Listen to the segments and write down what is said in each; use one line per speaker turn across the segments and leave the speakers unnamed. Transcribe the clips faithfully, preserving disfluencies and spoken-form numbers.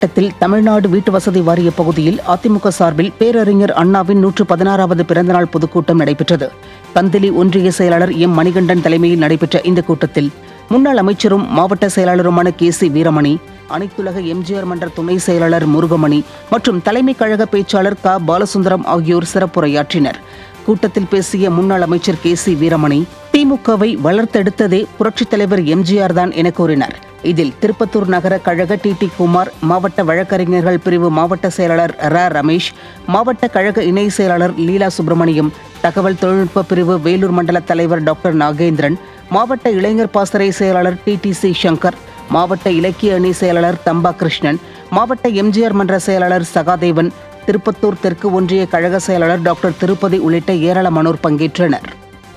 மாவட்டத்தில் தமிழ்நாடு வீட்டு வசதி வாரிய பகுதியில் அதிமுக சார்பில் பேரறிஞர் அண்ணாவின் நூற்று பதினாறாவது பிறந்தநாள் பொதுக்கூட்டம் நடைபெற்றது. பந்திலி ஒன்றிய செயலாளர் எம் மணிகண்டன் தலைமையில் நடைபெற்ற இந்த கூட்டத்தில் முன்னாள் அமைச்சரும் மாவட்ட செயலாளருமான கே சி வீரமணி, அனைத்துலக எம்ஜிஆர் மன்ற துணை செயலாளர் முருகமணி மற்றும் தலைமை கழக பேச்சாளர் க பாலசுந்தரம் ஆகியோர் சிறப்புரையாற்றினர். கூட்டத்தில் பேசிய முன்னாள் அமைச்சர் கே சி வீரமணி, திமுகவை வளர்த்தெடுத்ததே புரட்சித் தலைவர் எம்ஜிஆர் தான் என கூறினார். இதில் திருப்பத்தூர் நகர கழக டி டி குமார், மாவட்ட வழக்கறிஞர்கள் பிரிவு மாவட்ட செயலாளர் ர ரமேஷ், மாவட்ட கழக இணை செயலாளர் லீலா சுப்பிரமணியம், தகவல் தொழில்நுட்ப பிரிவு வேலூர் மண்டல தலைவர் டாக்டர் நாகேந்திரன், மாவட்ட இளைஞர் பாசறை செயலாளர் டி டி சி சங்கர், மாவட்ட இலக்கிய அணி செயலாளர் தம்பா கிருஷ்ணன், மாவட்ட எம்ஜிஆர் மன்ற செயலாளர் சகாதேவன், திருப்பத்தூர் தெற்கு ஒன்றிய கழக செயலாளர் டாக்டர் திருப்பதி உள்ளிட்ட ஏராளமானோர் பங்கேற்றனர்.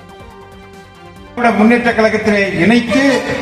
முன்னேற்ற கழகத்திலே இணைத்து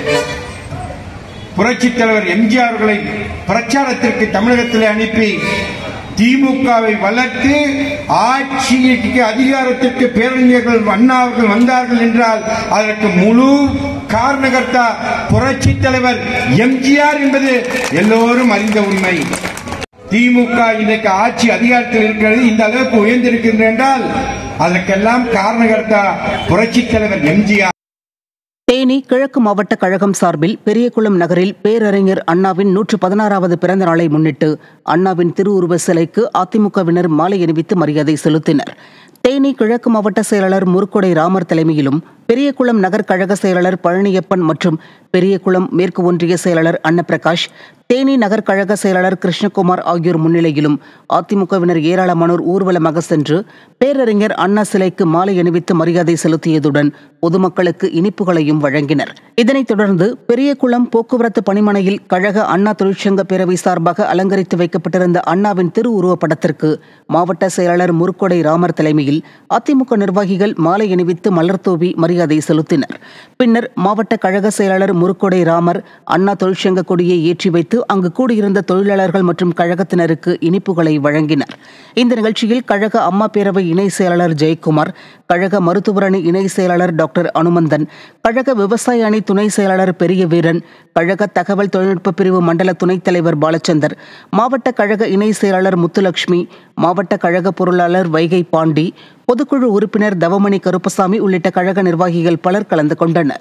புரட்சித் தலைவர் எம்ஜிஆர் அவர்களை பிரச்சாரத்திற்கு தமிழகத்திலே அனுப்பி திமுகவை வளர்த்து ஆட்சிக்கு அதிகாரத்திற்கு பேரறிஞர்கள் அண்ணா அவர்கள் வந்தார்கள் என்றால் அதற்கு முழு காரணகர்த்தா புரட்சித் தலைவர் எம்ஜிஆர் என்பது எல்லோரும் அறிந்த உண்மை. திமுக இன்றைக்கு ஆட்சி அதிகாரத்தில் இருக்கிறது, இந்த அளவுக்கு உயர்ந்திருக்கின்றது என்றால் அதற்கெல்லாம் காரணகர்த்தா புரட்சித் தலைவர் எம்ஜிஆர்.
தேனி கிழக்கு மாவட்ட கழகம் சார்பில் பெரியகுளம் நகரில் பேரறிஞர் அண்ணாவின் நூற்று பதினாறாவது பிறந்த நாளை முன்னிட்டு அண்ணாவின் திருவுருவ சிலைக்கு அதிமுகவினர் மாலை அணிவித்து மரியாதை செலுத்தினர். தேனி கிழக்கு மாவட்ட செயலாளர் முருக்கொடை ராமர் தலைமையிலும் பெரியகுளம் நகர் கழக செயலாளர் பழனியப்பன் மற்றும் பெரியகுளம் மேற்கு ஒன்றிய செயலாளர் அன்னப்பிரகாஷ், தேனி நகர் கழக செயலாளர் கிருஷ்ணகுமார் ஆகியோர் முன்னிலையிலும் அதிமுகவினர் ஏராளமானோர் ஊர்வலமாக சென்று பேரறிஞர் அண்ணா சிலைக்கு மாலை அணிவித்து மரியாதை செலுத்தியதுடன் பொதுமக்களுக்கு இனிப்புகளையும் வழங்கினர். இதனைத் தொடர்ந்து பெரியகுளம் போக்குவரத்து பணிமனையில் கழக அண்ணா தொழிற்சங்க பேரவை சார்பாக அலங்கரித்து வைக்கப்பட்டிருந்த அண்ணாவின் திருவுருவப் படத்திற்கு மாவட்ட செயலாளர் முருக்கொடை ராமர் தலைமையில் அதிமுக நிர்வாகிகள் மாலை அணிவித்து மலர்தூவி மரியாதை செலுத்தினர். பின்னர் மாவட்ட கழக செயலாளர் முருக்கொடை ராமர் அண்ணா தொழிற்சங்க கொடியை ஏற்றி வைத்து அங்கு கூடியிருந்த தொழிலாளர்கள் மற்றும் கழகத்தினருக்கு இனிப்புகளை வழங்கினர். இந்த நிகழ்ச்சியில் கழக அம்மா பேரவை இணை செயலாளர் ஜெயக்குமார், கழக மருத்துவர் அணி இணை செயலாளர் டாக்டர் அனுமந்தன், கழக விவசாய அணி துணை செயலாளர் பெரிய வீரன், கழக தகவல் தொழில்நுட்ப பிரிவு மண்டல துணைத் தலைவர் பாலச்சந்தர், மாவட்ட கழக இணை செயலாளர் முத்துலட்சுமி, மாவட்ட கழக பொருளாளர் வைகை பாண்டி, பொதுக்குழு உறுப்பினர் தவமணி கருப்பசாமி உள்ளிட்ட கழக நிர்வாகிகள் பலர் கலந்து கொண்டனர்.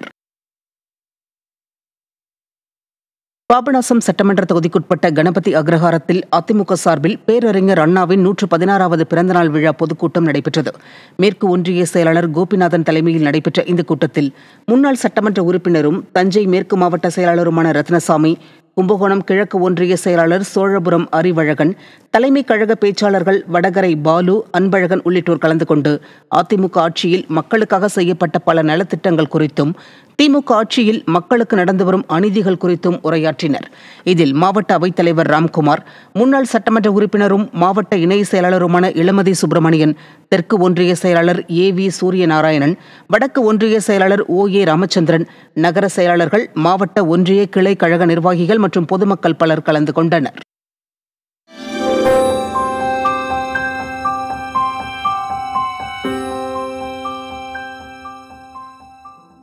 பாபநாசம் சட்டமன்ற தொகுதிக்குட்பட்ட கணபதி அக்ரஹாரத்தில் அதிமுக சார்பில் பேரறிஞர் அண்ணாவின் நூற்று பதினாறாவது பிறந்தநாள் விழா பொதுக்கூட்டம் நடைபெற்றது. மேற்கு ஒன்றிய செயலாளர் கோபிநாதன் தலைமையில் நடைபெற்ற இந்த கூட்டத்தில் முன்னாள் சட்டமன்ற உறுப்பினரும் தஞ்சை மேற்கு மாவட்ட செயலாளருமான ரத்னசாமி, கும்பகோணம் கிழக்கு ஒன்றிய செயலாளர் சோழபுரம் அறிவழகன், தலைமை கழக பேச்சாளர்கள் வடகரை பாலு, அன்பழகன் உள்ளிட்டோர் கலந்து கொண்டு அதிமுக ஆட்சியில் மக்களுக்காக செய்யப்பட்ட பல நலத்திட்டங்கள் குறித்தும் திமுக ஆட்சியில் மக்களுக்கு நடந்து வரும் அநீதிகள் குறித்தும் உரையாற்றினர். இதில் மாவட்ட அவைத்தலைவர் ராம்குமார், முன்னாள் சட்டமன்ற உறுப்பினரும் மாவட்ட இணை செயலாளருமான இளமதி சுப்பிரமணியன், தெற்கு ஒன்றிய செயலாளர் ஏ வி சூரியநாராயணன், வடக்கு ஒன்றிய செயலாளர் ஓ ஏ ராமச்சந்திரன், நகர செயலாளர்கள், மாவட்ட ஒன்றிய கிளை கழக நிர்வாகிகள் மற்றும் பொதுமக்கள் பலர் கலந்து கொண்டனர்.